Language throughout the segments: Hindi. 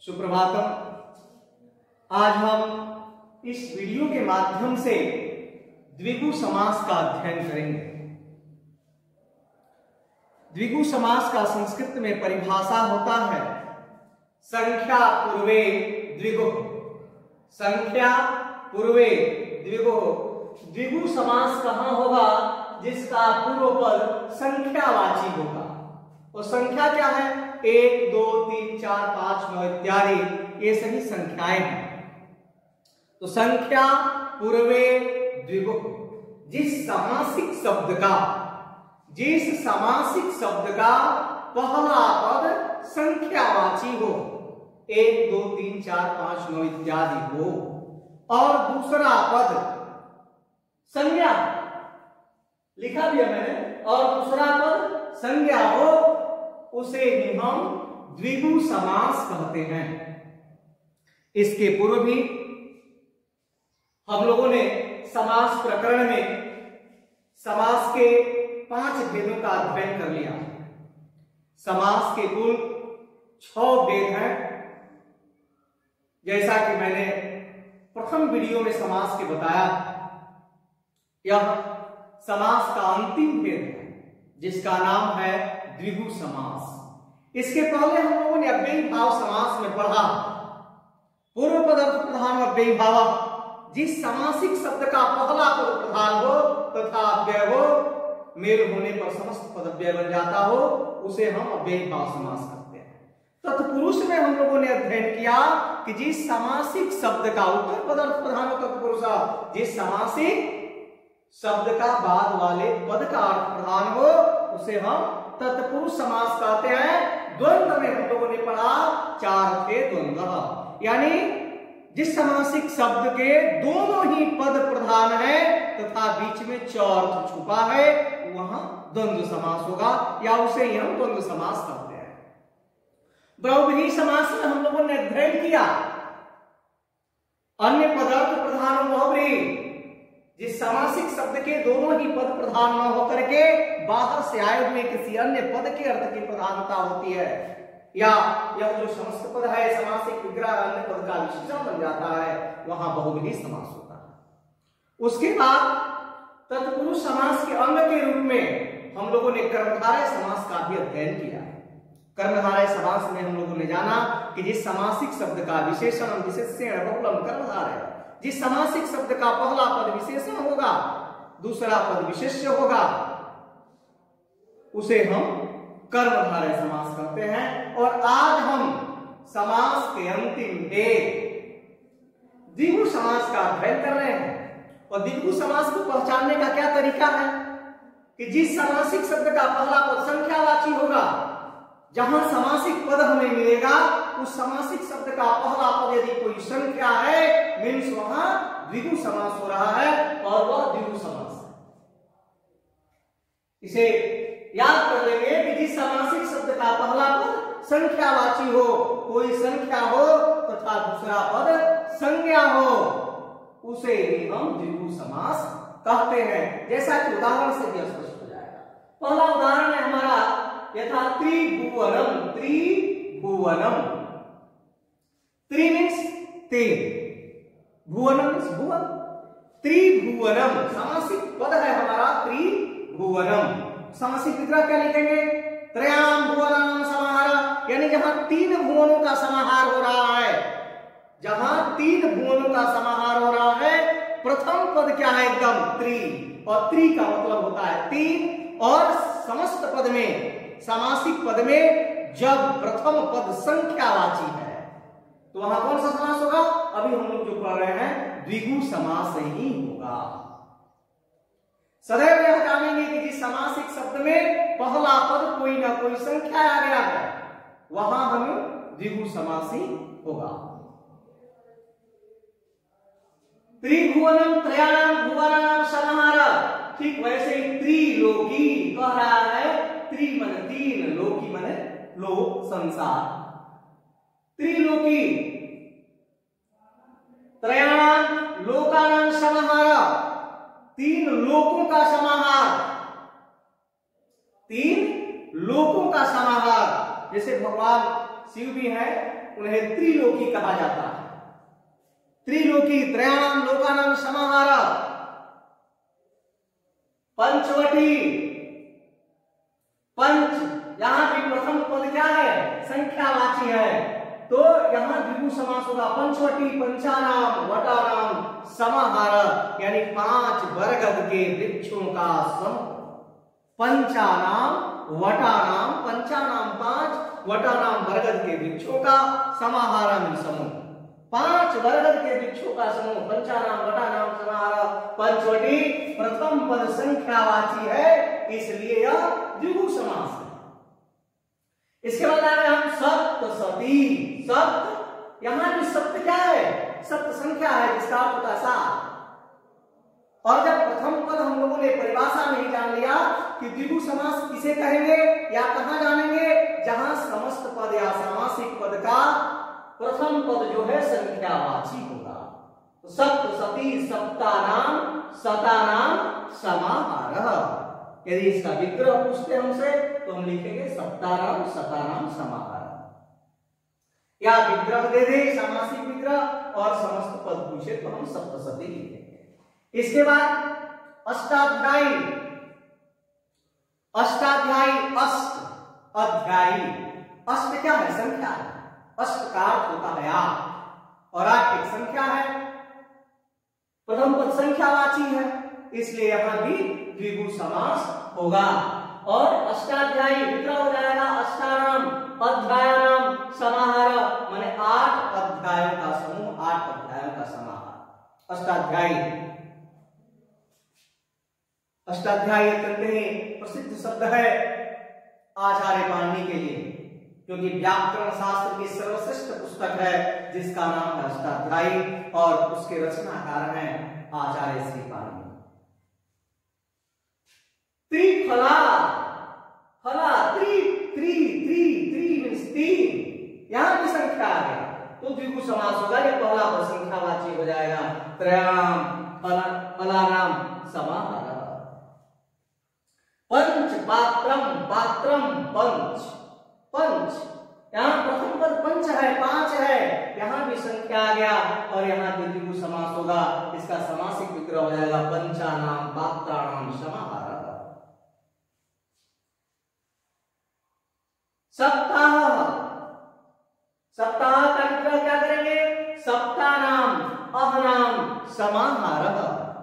सुप्रभातम। आज हम इस वीडियो के माध्यम से द्विगु समास का अध्ययन करेंगे। द्विगु समास का संस्कृत में परिभाषा होता है संख्या पूर्वे द्विगु। संख्या पूर्वे द्विगु। द्विगु समास कहां होगा? जिसका पूर्व पद संख्यावाची होगा। और संख्या क्या है? 1, 2, 3, 4, 5, 9 इत्यादि ये सभी संख्याएं हैं। तो संख्या पूर्वे द्विगु। जिस समासिक शब्द का पहला पद संख्यावाची हो, 1, 2, 3, 4, 5, 9 इत्यादि हो, और दूसरा पद संज्ञा लिखा भी है मैंने, और दूसरा पद संज्ञा हो, उसे ही हम द्विगु समास कहते हैं। इसके पूर्व भी हम लोगों ने समास प्रकरण में समास के 5 भेदों का अध्ययन कर लिया। समास के कुल 6 भेद हैं। जैसा कि मैंने प्रथम वीडियो में समास के बताया, यह समास का अंतिम भेद है जिसका नाम है द्विगु समास। इसके पहले हम लोगों ने अव्ययी भाव समास में पढ़ा। पूर्व पद अर्थ प्रधान अव्ययी भाव। जिस समासिक शब्द का पहला पद प्रधान हो तथा अव्यय हो, मेल होने पर समस्त पद अव्यय बन जाता हो, उसे हम अव्ययी भाव समास कहते हैं। तत्पुरुष में हम लोगों ने अध्ययन किया कि जिस समासिक शब्द का उत्तर पद अर्थ प्रधान हो तत्पुरुष, जिस समासिक शब्द का बाद वाले पद का अर्थ प्रधान हो, उसे हम तत्पुरुष समास कहते हैं। द्वंद्व में हम लोगों ने पढ़ा 4 थे द्वंद्व, यानी जिस समासिक शब्द के दोनों ही पद प्रधान है तथा बीच में च अर्थ छुपा है, वहां द्वंद्व समास होगा, या उसे ही हम द्वंद्व समास कहते हैं। बहुव्रीहि समास में हम लोगों ने अध्ययन किया अन्य पदार्थ प्रधान बहुव्रीहि। जिस समासिक शब्द के दोनों ही पद प्रधान न होकर के बाहर से आए हुए किसी अन्य पद के अर्थ की प्रधानता होती है, या यह जो समस्त पद है समासिक विग्रह अन्य पद का विशेषण बन जाता है, वहां बहुव्रीहि समास होता है। उसके बाद तत्पुरुष समास के अंग के रूप में हम लोगों ने कर्मधारय समास का भी अध्ययन किया। कर्मधारय समास में हम लोगों ने जाना कि जिस समासिक शब्द का विशेषण विशेष्यण बहुलम कर्मधारय, जिस समासिक शब्द का पहला पद विशेषण होगा, दूसरा पद विशेष्य होगा, उसे हम कर्मधारय समास कहते हैं। और आज हम समास के अंतिम भेद द्विगु समास का अध्ययन कर रहे हैं। और द्विगु समास को पहचानने का क्या तरीका है कि जिस समासिक शब्द का पहला पद संख्यावाची होगा, जहां समासिक पद हमें मिलेगा, उस समासिक शब्द का पहला पद यदि कोई संख्या है, मीन्स वहां द्विगु समास हो रहा है, और वह द्विगु समास है। इसे याद कर लेंगे कि जिस समासिक शब्द का पहला पद संख्यावाची हो, कोई संख्या हो तथा दूसरा पद संज्ञा हो, उसे ही हम द्विगु समास कहते हैं। जैसा कि उदाहरण से भी स्पष्ट हो जाएगा। पहला उदाहरण है हमारा यथा त्रिभुवनम। त्रिभुवनम, त्रि मीन्स 3, भुवनम मीन्स भुवन। त्रिभुवनम समासिक पद है हमारा त्रिभुवनम। समासिक विग्रह क्या लिखेंगे? त्रयाम भुवनानां समाहार, यानी जहां 3 भुवनों का समाहार हो रहा है, जहां 3 भुवनों का समाहार हो रहा है, प्रथम पद क्या है? एकदम त्रि, और त्रि का मतलब होता है 3, और समस्त पद में समासिक पद में जब प्रथम पद संख्यावाची है तो वहां कौन सा समास होगा? अभी हम लोग जो पढ़ रहे हैं द्विगु समास ही होगा। सदैव यह जानेंगे कि जिस समासिक शब्द में पहला पद कोई ना कोई संख्या आ गया है, वहां हमें द्विगु समास ही होगा। त्रिभुवनम त्रयाणाम भुवनानां समाहार, ठीक वैसे ही त्रिलोकी कह रहा है। त्रि मन 3, लोकी मन लोक संसार। त्रिलोकी, त्रयाणाम लोकानां समाहार, 3 लोकों का समाहार। 3 लोकों का समाहार। जैसे भगवान शिव भी है, उन्हें त्रिलोकी कहा जाता है। त्रिलोकी, त्रयाणाम लोकानाम समाहार, पंचवटी, पंच, यहां भी प्रथम पद क्या है? संख्यावाची है, तो यहां द्विगु समास होगा। पंचवटी, पंचानाम, वटानाम, समाहार, यानी 5 बरगद के वृक्षों का समूह। पंचानाम, वटानाम, पंचानाम 5, वटानाम बरगद के वृक्षों का, समाहार समूह। 5 बरगद के वृक्षों का समूह, पंचानाम, वटानाम, समाहार, पंचवटी प्रथम पद संख्यावाची है, इसलिए यह द्विगु समास है। इसके बाद आ गए हम सप्तशती। सप्त, यहां भी सप्त क्या है? सप्त संख्या है, जिसका अर्थ होता है 7। और जब प्रथम पद हम लोगों ने परिभाषा में ही जान लिया कि द्विगु समास किसे कहेंगे या कहां जानेंगे, जहां समस्त पद या सामासिक पद का प्रथम पद जो है संख्यावाची होगा। तो सप्तशती, सप्तानाम, शतानाम, समाहारः। यदि इसका विग्रह पूछते हमसे तो हम लिखेंगे सप्तानाम, शतानाम, समाहारः। या विग्रह दे दे, सामासिक विग्रह, और समस्त पद पूछे तो हम सप्तशती लिखेंगे। इसके बाद अष्टाध्यायी। अष्टाध्यायी, अष्ट, अध्यायी। अष्ट क्या है? संख्या है। अष्ट का अर्थ होता है 8, और 8 एक संख्या है, प्रथम पद संख्यावाची है, इसलिए यहां भी द्विगु समास होगा। और अष्टाध्यायी विग्रह हो जाएगा अष्टानाम, अध्यायानाम, समाहार, माने 8 अध्यायों का समूह, 8 अध्यायों का समाहार। अष्टाध्यायी, अष्टाध्यायी कहते हैं प्रसिद्ध शब्द है आचार्य पाणिनि के लिए, क्योंकि व्याकरण शास्त्र की सर्वश्रेष्ठ पुस्तक है जिसका नाम है अष्टाध्यायी, और उसके रचनाकार हैं आचार्य श्री पाणिनि। त्रिफला, फला, त्रि, त्रि, त्रि, त्रि मीन्स 3, यहां की संख्या आ गया तो द्विगु समास होगा। ये पहला पद संख्यावाची हो जाएगा। त्रयाणाम, फलानाम, समाहारः। पंच, पात्रम, पात्रम, पंच, पंच, यहां प्रथम पद पंच है, 5 है, यहां भी संख्या आ गया, और यहां भी द्विगु समास होगा। इसका समासिक विग्रह हो जाएगा पंचानाम, पात्राणाम, समाहारः। सप्ताह, सप्ताह का विग्रह क्या करेंगे? सप्तानाम, अहनाम, समाहारः।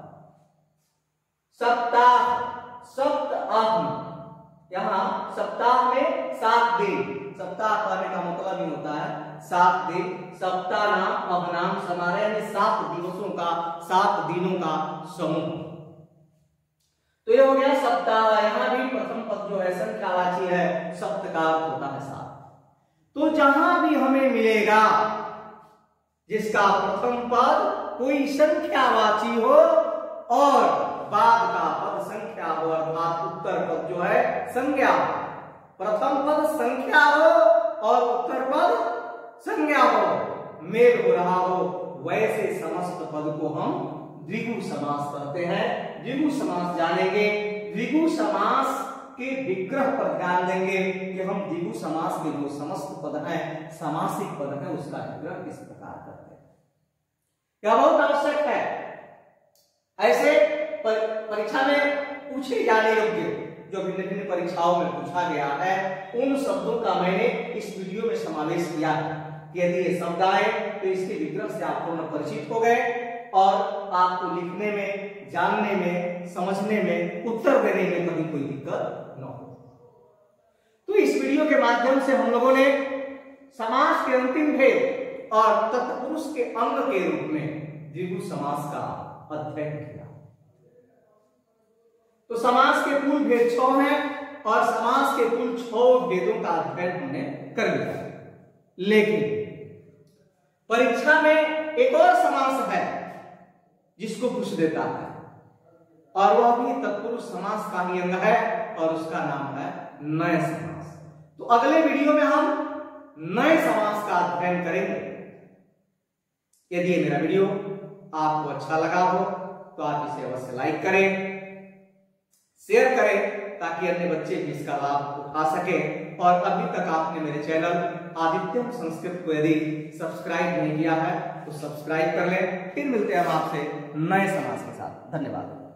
सप्ताह, सप्त अहम, यहां सप्ताह में 7 दिन, सप्ताह कहने का मतलब ही होता है 7 दिन। सप्तानाम, अहनाम, समाहारः, यानी 7 दिवसों का, 7 दिनों का समूह। तो ये हो गया सप्ताह। यहां भी प्रथम पद जो है संख्यावाची है, सप्त का अर्थ होता है 7। तो जहां भी हमें मिलेगा जिसका प्रथम पद कोई संख्यावाची हो और बाद का पद संख्या हो, अर्थात उत्तर पद जो है संज्ञा, प्रथम पद संख्या हो और उत्तर पद संज्ञा हो, मेल हो रहा हो, वैसे समस्त पद को हम द्विगु समास कहते हैं। द्विगु समास जानेंगे, द्विगु समास के विग्रह पर ध्यान देंगे कि हम द्विगु समास के जो समस्त पद हैं, सामासिक पद हैं, उसका विग्रह किस प्रकार करते हैं। यह बहुत आवश्यक है। ऐसे परीक्षा में पूछे जाने योग्य जो भिन्न भिन्न परीक्षाओं में पूछा गया है, उन शब्दों का मैंने इस वीडियो में समावेश किया कि यदि ये शब्द आए तो इसके विग्रह से आप पूर्ण परिचित हो गए और आपको लिखने में, जानने में, समझने में, उत्तर देने में कभी कोई दिक्कत न हो। तो इस वीडियो के माध्यम से हम लोगों ने समास के अंतिम भेद और तत्पुरुष के अंग के रूप में द्विगु समास का अध्ययन किया। तो समास के कुल भेद 6 हैं और समास के कुल 6 भेदों का अध्ययन हमने कर लिया। लेकिन परीक्षा में एक और समास है जिसको पूछ देता है, और वह भी तत्पुरुष समास का ही अंग है, और उसका नाम है नए समास। तो अगले वीडियो में हम नए समास का अध्ययन करेंगे। यदि ये मेरा वीडियो आपको अच्छा लगा हो तो आप इसे अवश्य लाइक करें, शेयर करें ताकि अन्य बच्चे भी इसका लाभ उठा सकें। और अभी तक आपने मेरे चैनल आदित्यम संस्कृत को यदि सब्सक्राइब नहीं किया है तो सब्सक्राइब कर लें। फिर मिलते हैं हम आपसे नए समास के साथ। धन्यवाद।